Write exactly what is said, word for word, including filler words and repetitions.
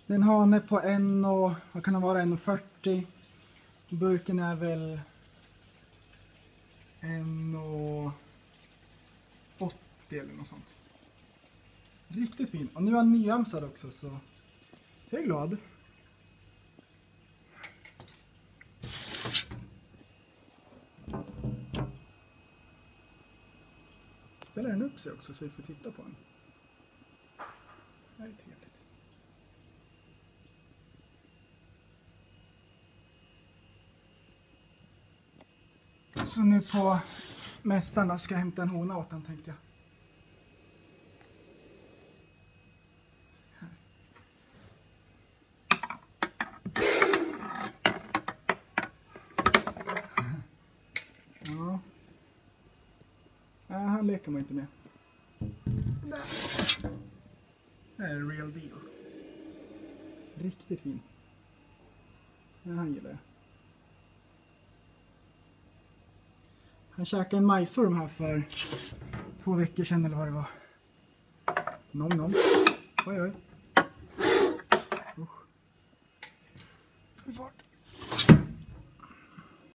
Den hane på en och, vad kan det vara, en fyrtio. Burken är väl en åttio eller något sånt. Riktigt fin. Och nu är han nyamsad också, så, så jag är glad. Ställer den upp sig också så vi får titta på den. Det här är trevligt. Så nu på mässan då ska jag hämta en hona åt han, tänkte jag. Ja. Ja, han leker man inte med. Det här är real deal. Riktigt fin. Ja, han gillar jag. Han käkade en majsorm här för två veckor sedan eller vad det var. Nom nom. Oj oj.